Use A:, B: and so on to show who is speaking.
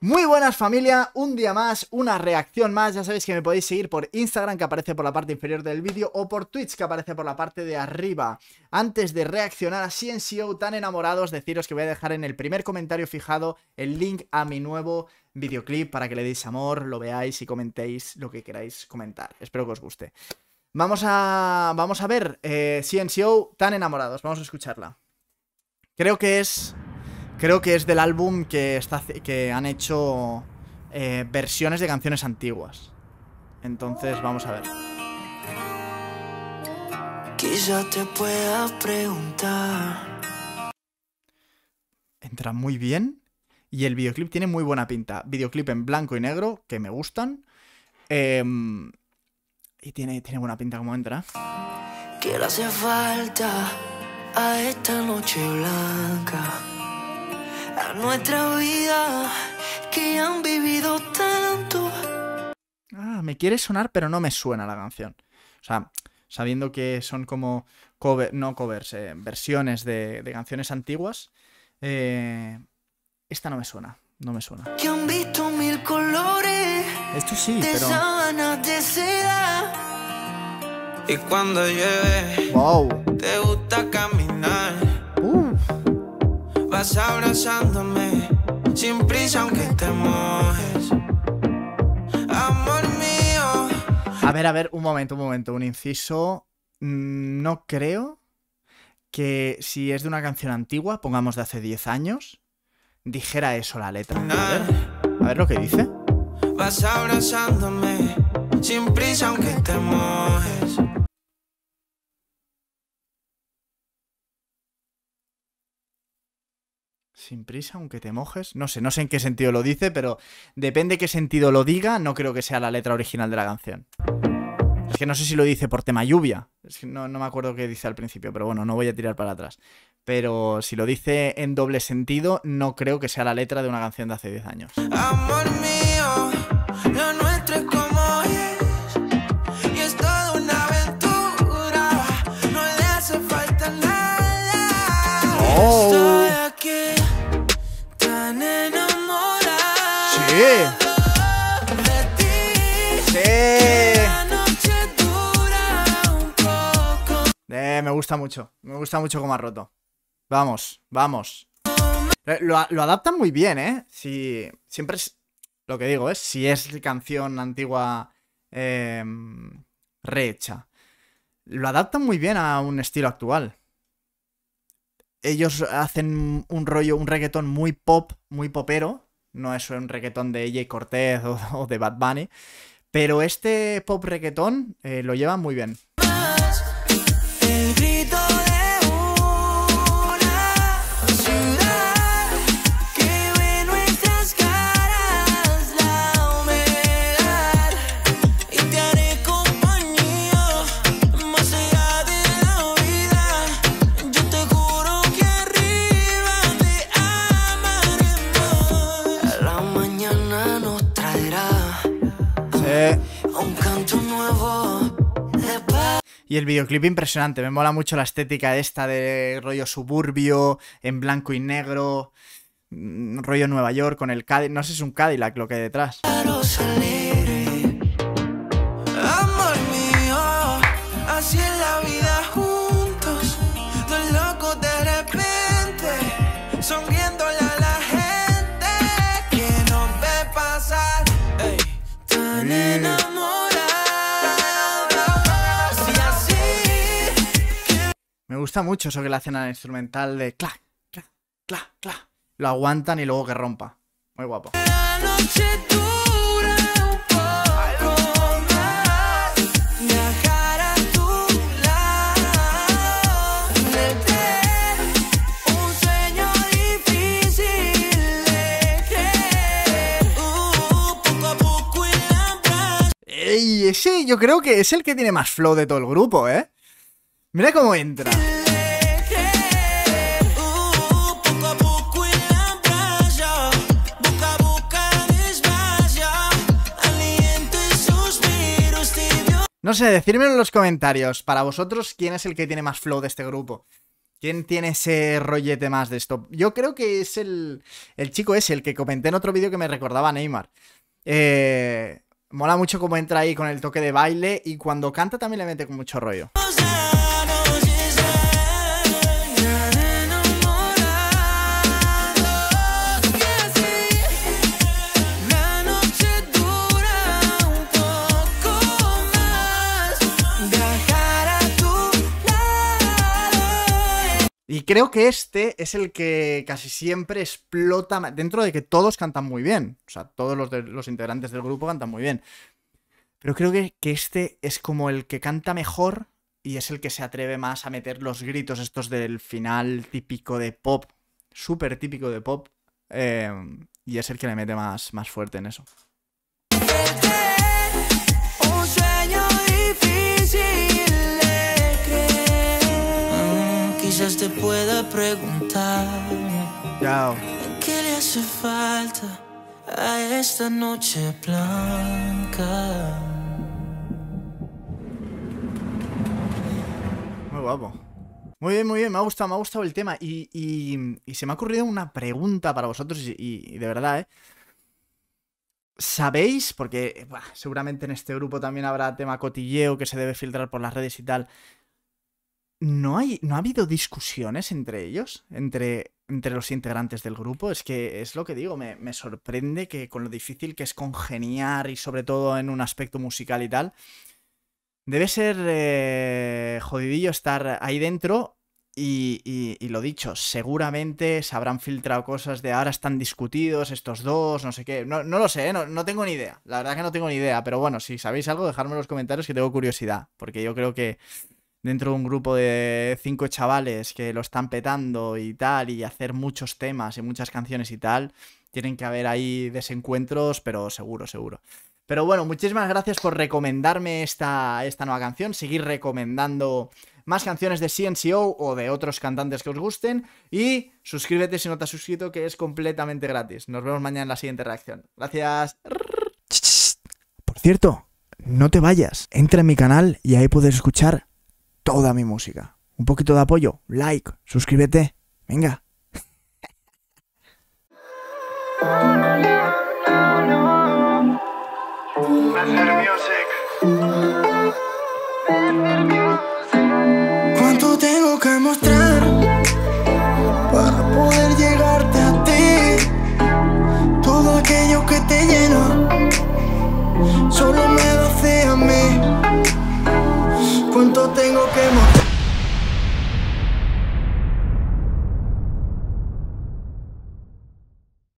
A: Muy buenas familia, un día más, una reacción más. Ya sabéis que me podéis seguir por Instagram, que aparece por la parte inferior del vídeo, o por Twitch, que aparece por la parte de arriba. Antes de reaccionar a CNCO tan enamorados, deciros que voy a dejar en el primer comentario fijado el link a mi nuevo videoclip para que le deis amor, lo veáis y comentéis lo que queráis comentar. Espero que os guste. Vamos a ver CNCO tan enamorados, vamos a escucharla. Creo que es del álbum que han hecho versiones de canciones antiguas. Entonces vamos a ver.
B: Quizá te pueda preguntar.
A: Entra muy bien. Y el videoclip tiene muy buena pinta. Videoclip en blanco y negro, que me gustan. Y tiene buena pinta como entra.
B: ¿Qué le hace falta a esta noche blanca? A nuestra vida que han vivido tanto.
A: Ah, me quiere sonar, pero no me suena la canción. O sea, sabiendo que son como versiones de canciones antiguas. Esta no me suena, no me suena.
B: Que han visto mil colores.
A: Esto sí,
B: de
A: pero...
B: sábanas de seda. Y cuando llueve,
A: wow,
B: te gusta caminar. Vas abrazándome sin prisa aunque te mojes. Amor mío.
A: A ver, un momento, un inciso. No creo que si es de una canción antigua, pongamos de hace 10 años, dijera eso la letra. A ver lo que dice.
B: Vas abrazándome sin prisa aunque te mojes.
A: Sin prisa, aunque te mojes. No sé en qué sentido lo dice, pero depende qué sentido lo diga, no creo que sea la letra original de la canción. Es que no sé si lo dice por tema lluvia. Es que no me acuerdo qué dice al principio, pero bueno, no voy a tirar para atrás. Pero si lo dice en doble sentido, no creo que sea la letra de una canción de hace 10 años.
B: Amor mío, lo nuestro es como es. Y es toda una aventura. No le hace falta nada.
A: Oh.
B: Estoy aquí tan enamorada.
A: Sí.
B: De ti.
A: Sí.
B: La noche dura un poco.
A: Me gusta mucho cómo ha roto. Vamos. Lo adaptan muy bien, ¿eh? Si, siempre es lo que digo, si es canción antigua rehecha. Lo adaptan muy bien a un estilo actual. Ellos hacen un reggaetón muy pop, muy popero. No es un reggaetón de Jay Cortez o de Bad Bunny. Pero este pop reggaetón lo llevan muy bien.
B: El grito de una ciudad que ve nuestras caras, la humedad, y te haré compañía más allá de la vida. Yo te juro que arriba te amaré más. La mañana nos traerá un canto nuevo de paz.
A: Y el videoclip impresionante, me mola mucho la estética esta de rollo suburbio, en blanco y negro, rollo Nueva York con el Cadillac, no sé si es un Cadillac lo que hay detrás.
B: Amor mío, así es la vida juntos, dos locos de repente, sonriéndole a la gente que nos ve pasar, ey, tan enamorados.
A: Me gusta mucho eso que le hacen al instrumental de clac, clac, clac, clac. Lo aguantan y luego que rompa. Muy guapo.
B: La noche dura un poco más, viajar a tu lado, tener un sueño difícil de creer, poco a poco en la playa.
A: Ey, ese yo creo que es el que tiene más flow de todo el grupo, ¿eh? Mira cómo entra. No sé, decírmelo en los comentarios. Para vosotros, ¿quién es el que tiene más flow de este grupo? ¿Quién tiene ese rollete más de esto? Yo creo que es el chico ese, el que comenté en otro vídeo que me recordaba a Neymar. Mola mucho cómo entra ahí con el toque de baile y cuando canta también le mete con mucho rollo. Y creo que este es el que casi siempre explota, dentro de que todos cantan muy bien. O sea, todos los integrantes del grupo cantan muy bien. Pero creo que este es como el que canta mejor y es el que se atreve más a meter los gritos estos del final típico de pop. Súper típico de pop. Y es el que le mete más fuerte en eso.
B: Un sueño difícil de creer. Quizás te pueda preguntar ¿qué le hace falta a esta noche blanca?
A: Muy guapo. Muy bien, me ha gustado el tema. Y se me ha ocurrido una pregunta para vosotros y de verdad, ¿sabéis? Porque seguramente en este grupo también habrá tema cotilleo que se debe filtrar por las redes y tal. ¿No ha habido discusiones entre ellos? Entre los integrantes del grupo. Es que es lo que digo, me sorprende que con lo difícil que es congeniar y sobre todo en un aspecto musical y tal, debe ser jodidillo estar ahí dentro y lo dicho, seguramente se habrán filtrado cosas de ahora están discutidos estos dos, no sé qué. No lo sé, no tengo ni idea. La verdad que no tengo ni idea, pero bueno, si sabéis algo, dejadme en los comentarios que tengo curiosidad, porque yo creo que dentro de un grupo de 5 chavales que lo están petando y tal, y hacer muchos temas y muchas canciones y tal, tienen que haber ahí desencuentros, pero seguro. Pero bueno, muchísimas gracias por recomendarme esta nueva canción, seguir recomendando más canciones de CNCO o de otros cantantes que os gusten, y suscríbete si no te has suscrito, que es completamente gratis. Nos vemos mañana en la siguiente reacción. Gracias. Por cierto, no te vayas, entra en mi canal y ahí puedes escuchar toda mi música. Un poquito de apoyo, like, suscríbete, venga.
B: ¿Cuánto tengo que mostrar para poder llegarte a ti? Todo aquello que te llena solo me vacía a mí. ¿Cuánto tengo que mostrar?